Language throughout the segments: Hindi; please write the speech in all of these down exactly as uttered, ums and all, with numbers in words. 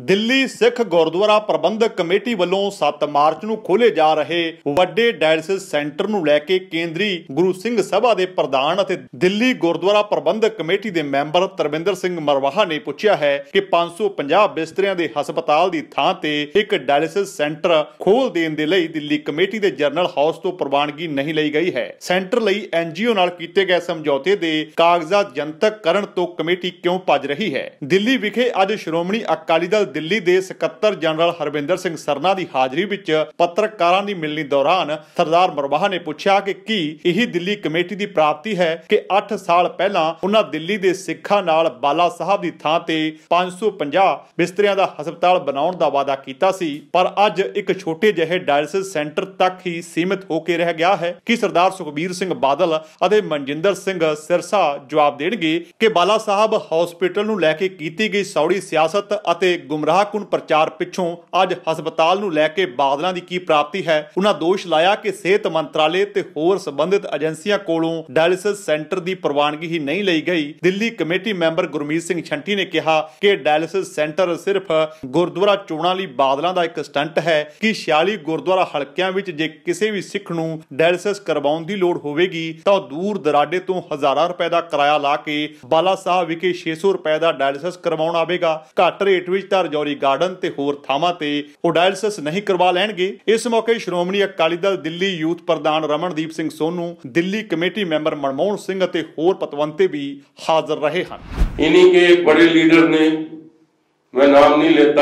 ਦਿੱਲੀ ਸਿੱਖ ਗੁਰਦੁਆਰਾ ਪ੍ਰਬੰਧਕ ਕਮੇਟੀ ਵੱਲੋਂ ਸੱਤ ਮਾਰਚ ਨੂੰ ਖੋਲੇ ਜਾ ਰਹੇ ਵੱਡੇ ਡਾਇਲਿਸਿਸ ਸੈਂਟਰ ਨੂੰ ਲੈ ਕੇ ਕੇਂਦਰੀ ਗੁਰੂ ਸਿੰਘ ਸਭਾ ਦੇ ਪ੍ਰਧਾਨ ਅਤੇ ਦਿੱਲੀ ਗੁਰਦੁਆਰਾ ਪ੍ਰਬੰਧਕ ਕਮੇਟੀ ਦੇ ਮੈਂਬਰ ਤਰਵਿੰਦਰ ਸਿੰਘ ਮਰਵਾਹਾ ਨੇ ਪੁੱਛਿਆ ਹੈ ਕਿ ਪੰਜ ਸੌ ਪੰਜਾਹ ਬਿਸਤਰਿਆਂ ਦੇ ਹਸਪਤਾਲ ਦੀ ਥਾਂ ਤੇ ਇੱਕ ਡਾਇਲਿਸਿਸ ਸੈਂਟਰ ਖੋਲ ਦੇਣ ਦੇ ਲਈ ਦਿੱਲੀ ਕਮੇਟੀ ਦੇ ਜਨਰਲ ਹਾਊਸ ਤੋਂ ਪ੍ਰਵਾਨਗੀ ਨਹੀਂ ਲਈ ਗਈ ਹੈ। ਸੈਂਟਰ ਲਈ ਐਨਜੀਓ ਨਾਲ ਕੀਤੇ ਗਏ ਸਮਝੌਤੇ ਦੇ ਕਾਗਜ਼ਾਤ ਜਨਤਕ ਕਰਨ ਤੋਂ ਕਮੇਟੀ ਕਿਉਂ ਭੱਜ ਰਹੀ ਹੈ। ਦਿੱਲੀ ਵਿਖੇ ਅੱਜ ਸ਼੍ਰੋਮਣੀ ਅਕਾਲੀ ਦਲ ਦਿੱਲੀ ਦੇ ਸਕੱਤਰ ਜਨਰਲ ਹਰਵਿੰਦਰ ਸਿੰਘ ਸਰਨਾ ਦੀ ਹਾਜ਼ਰੀ ਵਿੱਚ ਪੱਤਰਕਾਰਾਂ ਦੀ ਮਿਲਣੀ ਦੌਰਾਨ ਸਰਦਾਰ ਮਰਵਾਹਾ ਨੇ ਪੁੱਛਿਆ ਕਿ ਕੀ ਇਹ ਦਿੱਲੀ ਕਮੇਟੀ ਦੀ ਪ੍ਰਾਪਤੀ ਹੈ ਕਿ ਅੱਠ ਸਾਲ ਪਹਿਲਾਂ ਉਹਨਾਂ ਦਿੱਲੀ ਦੇ ਸਿੱਖਾਂ ਨਾਲ ਬਾਲਾ ਸਾਹਿਬ ਦੀ ਥਾਂ ਤੇ ਪੰਜ ਸੌ ਪੰਜਾਹ ਬਿਸਤਰਿਆਂ ਦਾ ਹਸਪਤਾਲ ਬਣਾਉਣ ਦਾ ਵਾਅਦਾ ਕੀਤਾ ਸੀ, ਪਰ ਅੱਜ ਇੱਕ ਛੋਟੇ ਜਿਹੇ ਡਾਇਲਿਸਿਸ ਸੈਂਟਰ ਤੱਕ ਹੀ ਸੀਮਿਤ ਹੋ ਕੇ ਰਹਿ ਗਿਆ ਹੈ। ਕਿ ਸਰਦਾਰ ਸੁਖਬੀਰ ਸਿੰਘ ਬਾਦਲ ਅਤੇ ਮਨਜਿੰਦਰ ਸਿੰਘ ਸਿਰਸਾ ਜਵਾਬ ਦੇਣਗੇ ਕਿ ਬਾਲਾ ਸਾਹਿਬ ਹਸਪਤਾਲ ਨੂੰ ਲੈ ਕੇ ਕੀਤੀ ਗਈ ਸੌੜੀ ਸਿਆਸਤ ਅਤੇ ਗੁੰਮਰਾਹਕੁਨ ਪ੍ਰਚਾਰ ਪਿੱਛੋਂ ਅੱਜ ਹਸਪਤਾਲ ਨੂੰ ਲੈ ਕੇ ਬਾਦਲਾਂ ਦੀ ਕੀ ਪ੍ਰਾਪਤੀ ਹੈ। ਉਹਨਾਂ ਦੋਸ਼ ਲਾਇਆ ਕਿ ਸਿਹਤ ਮੰਤਰਾਲੇ ਤੇ ਹੋਰ ਸੰਬੰਧਿਤ ਏਜੰਸੀਆਂ ਕੋਲੋਂ ਡਾਇਲਿਸਿਸ ਸੈਂਟਰ ਦੀ ਪ੍ਰਵਾਨਗੀ ਹੀ ਨਹੀਂ ਲਈ ਗਈ। ਦਿੱਲੀ ਕਮੇਟੀ ਮੈਂਬਰ ਗੁਰਮੀਤ ਸਿੰਘ ਛੰਟੀ ਨੇ ਕਿਹਾ ਕਿ ਡਾਇਲਿਸਿਸ ਸੈਂਟਰ ਸਿਰਫ ਗੁਰਦੁਆਰਾ ਚੋਣਾਂ ਲਈ ਬਾਦਲਾਂ ਦਾ ਇੱਕ ਸਟੰਟ ਹੈ ਕਿ ਛਿਆਲੀ ਗੁਰਦੁਆਰਾ ਹਲਕਿਆਂ ਵਿੱਚ ਜੇ ਕਿਸੇ ਵੀ ਸਿੱਖ ਨੂੰ ਡਾਇਲਿਸਿਸ ਕਰਵਾਉਣ ਦੀ ਲੋੜ ਹੋਵੇਗੀ ਤਾਂ ਦੂਰ ਦਰਾਡੇ ਤੋਂ ਹਜ਼ਾਰਾਂ ਰੁਪਏ ਦਾ ਕਿਰਾਇਆ ਲਾ ਕੇ ਬਾਲਾ ਸਾਹਿਬ ਵਿਖੇ ਛੇ ਸੌ ਰੁਪਏ ਦਾ ਡਾਇਲਿਸਿਸ ਕਰਵਾਉਣ ਆਵੇਗਾ। ਘੱਟ ਰੇਟ ਵਿੱਚ ਤਾਂ ਰਜੌਰੀ ਗਾਰਡਨ ਤੇ ਹੋਰ ਥਾਵਾਂ ਤੇ ਉਹ ਡਾਇਲਿਸਿਸ ਨਹੀਂ ਕਰਵਾ ਲੈਣਗੇ। ਇਸ ਮੌਕੇ ਸ਼੍ਰੋਮਣੀ ਅਕਾਲੀ ਦਲ ਦਿੱਲੀ ਯੂਥ ਪ੍ਰਧਾਨ ਰਮਨਦੀਪ ਸਿੰਘ ਸੋਨੂ, ਦਿੱਲੀ ਕਮੇਟੀ ਮੈਂਬਰ ਮਨਮੋਹਨ ਸਿੰਘ ਅਤੇ ਹੋਰ ਪਤਵੰਤੇ भी हाजिर रहे हैं। इन्हीं के एक बड़े लीडर ने, मैं नाम नहीं लेता,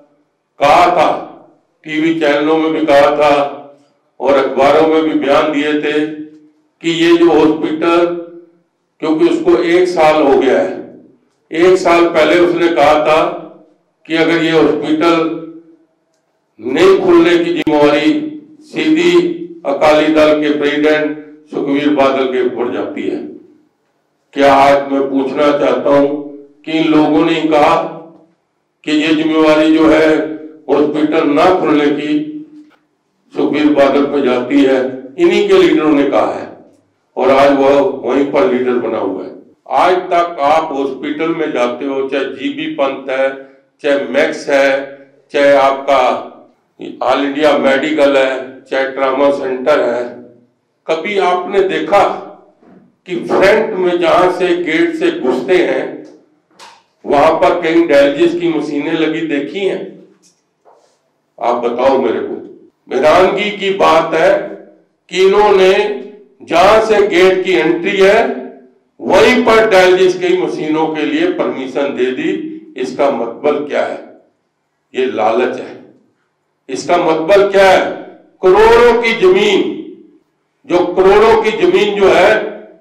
कहा था, टीवी चैनलों में भी कहा था और अखबारों में भी बयान दिए थे कि ये जो हॉस्पिटल, क्योंकि उसको एक साल हो गया है, एक साल पहले उसने कहा था कि अगर ये हॉस्पिटल नहीं खुलने की जिम्मेवारी सीधी अकाली दल के प्रेसिडेंट सुखबीर बादल के ऊपर जाती है। क्या आज मैं पूछना चाहता हूं कि इन लोगों ने कहा कि ये जिम्मेवारी जो है हॉस्पिटल ना खुलने की सुखबीर बादल पर जाती है, इन्हीं के लीडरों ने कहा है और आज वह वहीं पर लीडर बना हुआ है। आज तक आप हॉस्पिटल में जाते हो, चाहे जीबी पंत है, चाहे मैक्स है, चाहे आपका ऑल इंडिया मेडिकल है, चाहे ट्रामा सेंटर है, कभी आपने देखा कि फ्रंट में जहां से गेट से घुसते हैं वहां पर कहीं डायलिसिस की मशीनें लगी देखी हैं? आप बताओ मेरे को। हैरानगी की बात है कि इन्होंने जहां से गेट की एंट्री है वहीं पर डायलिसिस की मशीनों के लिए परमिशन दे दी। इसका मतलब क्या है? ये लालच है। इसका मतलब क्या है? करोड़ों की जमीन, जो करोड़ों की जमीन जो है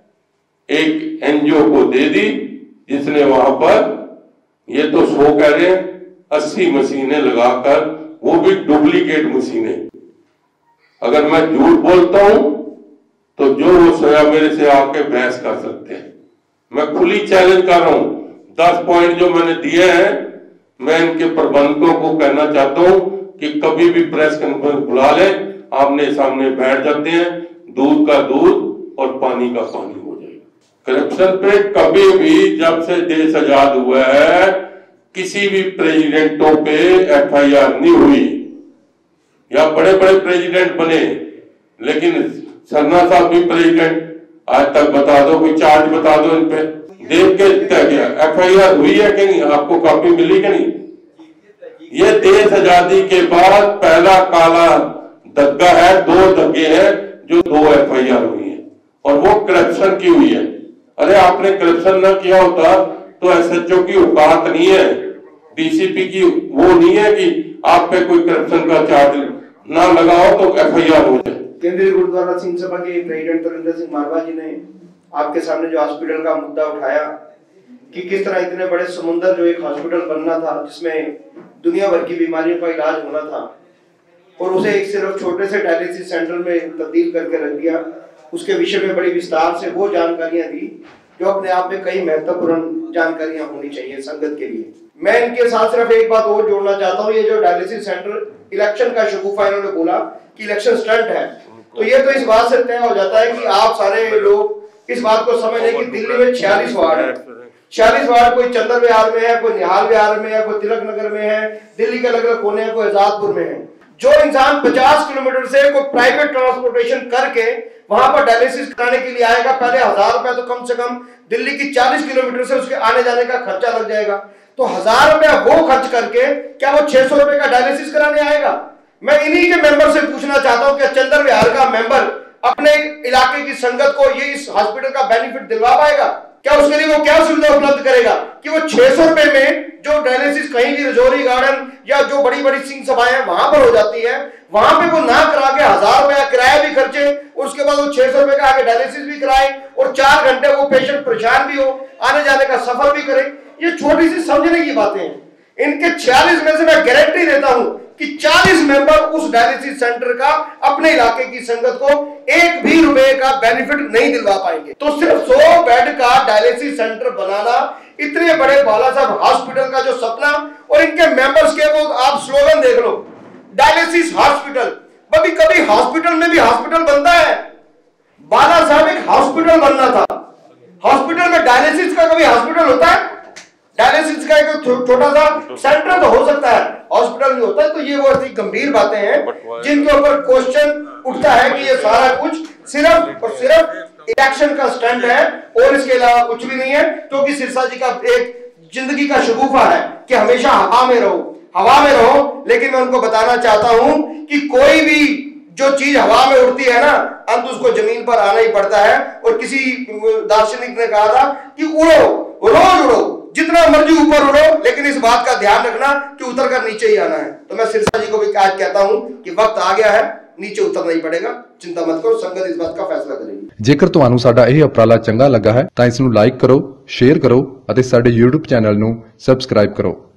एक एनजीओ को दे दी, जिसने वहां पर, ये तो सौ कह रहे हैं, अस्सी मशीनें लगाकर, वो भी डुप्लीकेट मशीनें। अगर मैं झूठ बोलता हूं तो जो वो सया मेरे से आके बहस कर सकते हैं। मैं खुली चैलेंज कर रहा हूं। दस पॉइंट जो मैंने दिए हैं, मैं इनके प्रबंधकों को कहना चाहता हूं कि कभी भी प्रेस कॉन्फ्रेंस बुला ले, आमने सामने बैठ जाते हैं, दूध का दूध और पानी का पानी। करप्शन पे कभी भी, जब से देश आजाद हुआ है, किसी भी प्रेसिडेंटों पे एफ आई आर नहीं हुई। या बड़े बड़े प्रेसिडेंट बने, लेकिन सरना साहब भी प्रेसिडेंट, आज तक बता दो, कोई चार्ज बता दो इन पे, देख के तय किया। एफ आई आर हुई है कि नहीं? आपको कॉपी मिली कि नहीं? ये देश आजादी के बाद पहला काला धब्बा है, दो धब्बे हैं जो दो एफ आई आर हुई है और वो करप्शन की हुई है। अरे आपने करप्शन ना किया होता तो एसएचओ की औकात नहीं है, डीसीपी की वो नहीं है कि आप पे कोई करप्शन का चार्ज ना लगाओ तो एफआईआर हो जाए। केंद्रीय गुरुद्वारा सिंह सभा के प्रेसिडेंट तरविंदर सिंह मरवाहा जी ने आपके सामने जो हॉस्पिटल का मुद्दा उठाया कि किस तरह इतने बड़े समुद्र जो एक हॉस्पिटल बनना था, जिसमें दुनिया भर की बीमारियों का इलाज होना था, और उसे एक सिर्फ छोटे से डायलिसिस सेंटर में तब्दील करके रख दिया। उसके विषय में बड़ी विस्तार से वो जानकारियां दी जो अपने आप में कई महत्वपूर्ण जानकारियां होनी चाहिए संगत के लिए। मैं इनके साथ सिर्फ एक बात और जोड़ना चाहता हूँ, ये जो डायलिसिस सेंटर इलेक्शन का शगुफा इन्होंने बोला कि इलेक्शन स्टंट है, तो ये तो इस बात से तय हो जाता है कि आप सारे लोग इस बात को समझ लें कि दिल्ली में छियालीस वार्ड है छियालीस वार्ड कोई चंदर विहार में है, कोई निहाल विहार में है, कोई तिलक नगर में है, दिल्ली के अलग अलग कोने हैं, कोई आजादपुर में है। जो इंसान पचास किलोमीटर से कोई प्राइवेट ट्रांसपोर्टेशन करके वहां पर डायलिसिस कराने के लिए आएगा, पहले हजार रुपया तो कम से कम दिल्ली की चालीस किलोमीटर से उसके आने जाने का खर्चा लग जाएगा। तो हजार रुपया वो खर्च करके क्या वो छह सौ रुपए का डायलिसिस कराने आएगा? मैं इन्हीं के मेंबर से पूछना चाहता हूं कि चंदर विहार का मेंबर अपने इलाके की संगत को ये इस हॉस्पिटल का बेनिफिट दिलवा पाएगा? क्या उसके लिए वो क्या सुविधा उपलब्ध करेगा कि वो छह सौ रुपए में जो डायलिसिस कहीं भी रजौरी गार्डन या जो बड़ी बड़ी सिंह सभाएं हैं वहां पर हो जाती है, वहां पे वो ना करा के हजार रुपया किराया भी खर्चे, उसके बाद वो छह सौ रुपए का आगे डायलिसिस भी कराए और चार घंटे वो पेशेंट परेशान भी हो, आने जाने का सफर भी करे। ये छोटी सी समझने की बातें हैं। इनके छियालीस में से मैं गारंटी देता हूं कि चालीस मेंबर उस डायलिसिस सेंटर का अपने इलाके की संगत को एक भी रुपए का बेनिफिट नहीं दिलवा पाएंगे। तो सिर्फ सौ बेड का डायलिसिस सेंटर बनाना, इतने बड़े बाला साहब हॉस्पिटल का जो सपना, और इनके मेंबर्स के वो आप स्लोगन देख लो, डायलिसिस हॉस्पिटल। कभी कभी हॉस्पिटल में भी हॉस्पिटल बनता है। बाला साहब एक हॉस्पिटल बनना था, हॉस्पिटल में डायलिसिस का कभी हॉस्पिटल होता है? डायलिसिस का एक छोटा सा सेंटर तो हो सकता है, हॉस्पिटल नहीं होता है। तो ये वो ऐसी गंभीर बातें हैं जिनके ऊपर क्वेश्चन उठता है कि ये सारा कुछ सिर्फ और सिर्फ इलेक्शन का स्टंट है और इसके अलावा कुछ भी नहीं है। क्योंकि सिरसा जी का एक जिंदगी का शगुफा है कि हमेशा हवा में रहो, हवा में रहो। लेकिन मैं उनको बताना चाहता हूं कि कोई भी जो चीज हवा में उड़ती है ना, अंत उसको जमीन पर आना ही पड़ता है। और किसी दार्शनिक ने कहा था कि उड़ो, रोज उड़ो, जितना मर्जी ऊपर उड़ो, लेकिन इस बात का ध्यान रखना कि उतर कर नीचे ही आना है। तो मैं सिरसा जी को भी आज कहता हूं कि वक्त आ गया है, नीचे उतरना ही पड़ेगा, चिंता मत करो, संगत इस बात का फैसला करेगी। ਜੇਕਰ ਤੁਹਾਨੂੰ ਸਾਡਾ ਇਹ ਉਪਰਾਲਾ ਚੰਗਾ ਲੱਗਾ ਹੈ ਤਾਂ ਇਸ ਨੂੰ ਲਾਈਕ ਕਰੋ, ਸ਼ੇਅਰ ਕਰੋ ਅਤੇ ਸਾਡੇ YouTube ਚੈਨਲ ਨੂੰ ਸਬਸਕ੍ਰਾਈਬ ਕਰੋ।